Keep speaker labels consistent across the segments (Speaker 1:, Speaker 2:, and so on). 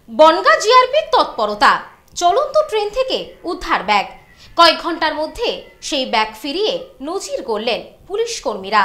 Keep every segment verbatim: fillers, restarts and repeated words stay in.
Speaker 1: বনগাঁ জিআরপির তৎপরতা, চলন্ত ট্রেন থেকে উদ্ধার ব্যাগ। কয়েক ঘন্টার মধ্যে সেই ব্যাগ ফিরিয়ে নজির গড়লেন পুলিশ কর্মীরা।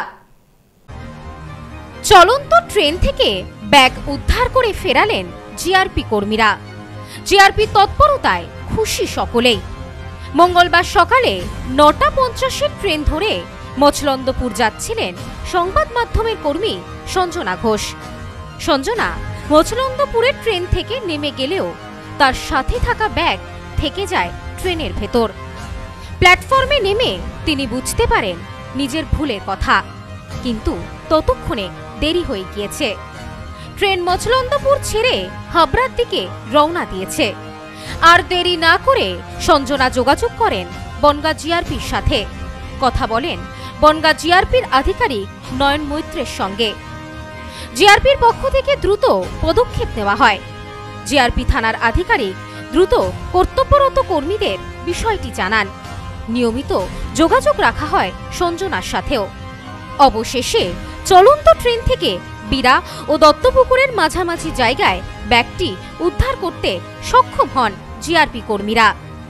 Speaker 1: চলন্ত ট্রেন থেকে ব্যাগ উদ্ধার করে ফেরালেন জিআরপি কর্মীরা। জিআরপির তৎপরতায় খুশি সকলেই। মঙ্গলবার সকালে নটা পঞ্চাশের ট্রেন ধরে মছলন্দপুর যাচ্ছিলেন সংবাদ মাধ্যমের কর্মী সঞ্জনা ঘোষ। সঞ্জনা মছলন্দপুরের ট্রেন থেকে নেমে গেলেও তার সাথে থাকা ব্যাগ থেকে যায় ট্রেনের ভেতর। প্ল্যাটফর্মে নেমে তিনি বুঝতে পারেন নিজের ভুলের কথা, কিন্তু ততক্ষণে দেরি হয়ে গিয়েছে। ট্রেন মছলন্দপুর ছেড়ে হাবড়ার দিকে রওনা দিয়েছে। আর দেরি না করে সঞ্জনা যোগাযোগ করেন বনগাঁ জিআরপির সাথে। কথা বলেন বনগাঁ জিআরপির আধিকারিক নয়ন মৈত্রের সঙ্গে। জিআরপির পক্ষ থেকে দ্রুত পদক্ষেপ নেওয়া হয়। জিআরপি থানার আধিকারিক দ্রুত কর্তব্যরত কর্মীদের বিষয়টি জানান। নিয়মিত যোগাযোগ রাখা হয় সঞ্জনার সাথেও। অবশেষে চলন্ত ট্রেন থেকে বিরা ও দত্তপুকুরের মাঝামাঝি জায়গায় ব্যাগটি উদ্ধার করতে সক্ষম হন জিআরপি কর্মীরা।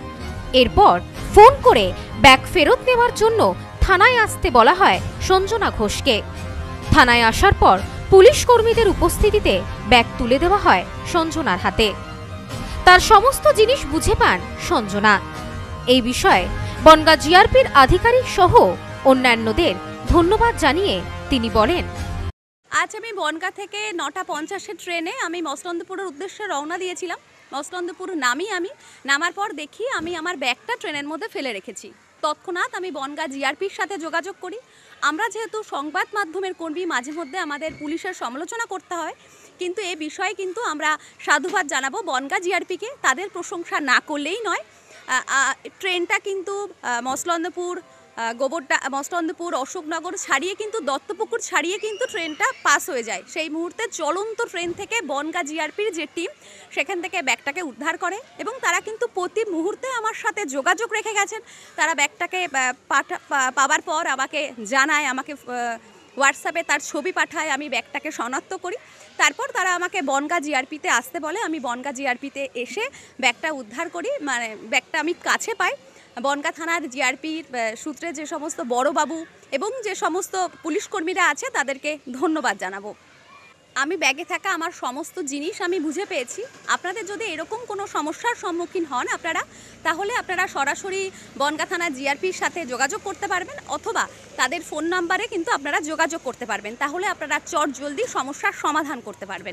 Speaker 1: এরপর ফোন করে ব্যাগ ফেরত নেওয়ার জন্য থানায় আসতে বলা হয় সঞ্জনা ঘোষকে। থানায় আসার পর পুলিশ কর্মীদের উপস্থিতিতে ব্যাগ তুলে দেওয়া হয় সঞ্জনার হাতে। তার সমস্ত জিনিস বুঝে পান সঞ্জনা। এই বিষয়ে বনগাঁ জিআরপির আধিকারিক সহ অন্যান্যদের ধন্যবাদ জানিয়ে তিনি বলেন,
Speaker 2: আজ আমি বনগাঁ থেকে নটা পঞ্চাশের ট্রেনে আমি মছলন্দপুরের উদ্দেশ্যে রওনা দিয়েছিলাম। মছলন্দপুর নামি আমি নামার পর দেখি আমি আমার ব্যাগটা ট্রেনের মধ্যে ফেলে রেখেছি। তৎক্ষণাৎ আমি বনগাঁ জিআরপির সাথে যোগাযোগ করি। আমরা যেহেতু সংবাদ মাধ্যমের কর্মী, মাঝে মধ্যে আমাদের পুলিশের সমালোচনা করতে হয়, কিন্তু এ বিষয়ে কিন্তু আমরা সাধুবাদ জানাবো বনগাঁ জিআরপিকে। তাদের প্রশংসা না করলেই নয়। ট্রেনটা কিন্তু মছলন্দপুর, গোবরডা, মছলন্দপুর, অশোকনগর ছাড়িয়ে কিন্তু দত্তপুকুর ছাড়িয়ে কিন্তু ট্রেনটা পাস হয়ে যায়। সেই মুহূর্তে চলন্ত ট্রেন থেকে বনগাঁ জিআরপির যে টিম সেখান থেকে ব্যাগটাকে উদ্ধার করে এবং তারা কিন্তু প্রতি মুহূর্তে আমার সাথে যোগাযোগ রেখে গেছেন। তারা ব্যাগটাকে পাঠা পাওয়ার পর আমাকে জানায়, আমাকে হোয়াটসঅ্যাপে তার ছবি পাঠায়, আমি ব্যাগটাকে শনাক্ত করি। তারপর তারা আমাকে বনগাঁ জিআরপিতে আসতে বলে। আমি বনগাঁ জিআরপিতে এসে ব্যাগটা উদ্ধার করি, মানে ব্যাগটা আমি কাছে পাই। বনগাঁ থানার জিআরপির সূত্রে যে সমস্ত বড়বাবু এবং যে সমস্ত পুলিশ কর্মীরা আছে তাদেরকে ধন্যবাদ জানাবো। আমি ব্যাগে থাকা আমার সমস্ত জিনিস আমি বুঝে পেয়েছি। আপনাদের যদি এরকম কোনো সমস্যার সম্মুখীন হন আপনারা, তাহলে আপনারা সরাসরি বনগাঁ থানার জিআরপির সাথে যোগাযোগ করতে পারবেন, অথবা তাদের ফোন নাম্বারে কিন্তু আপনারা যোগাযোগ করতে পারবেন। তাহলে আপনারা চট জলদি সমস্যার সমাধান করতে পারবেন।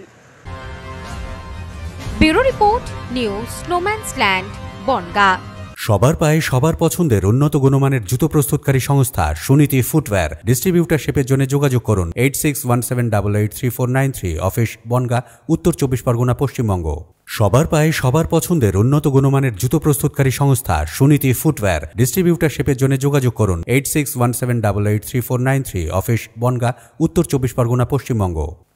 Speaker 1: ব্যুরো রিপোর্ট, নিউজ স্নোম্যান্সল্যান্ড, বনগাঁ।
Speaker 3: সবার পায়ে সবার পছন্দের উন্নত গুণমানের জুতো প্রস্তুতকারী সংস্থা সুনীতি ফুটওয়্যার ডিস্ট্রিবিউটারশিপের জন্য যোগাযোগ করুন eight six one seven double eight three four nine three. Office Bongaon, Uttar Chabbish Pargana, Paschimbanga. সবার পায়ে সবার পছন্দের উন্নত গুণমানের জুতো প্রস্তুতকারী সংস্থা সুনীতি ফুটওয়্যার ডিস্ট্রিবিউটারশিপের জন্য যোগাযোগ করুন eight six one seven double eight three four nine three. Office Bongaon, Uttar Chabbish Pargana, Paschimbanga.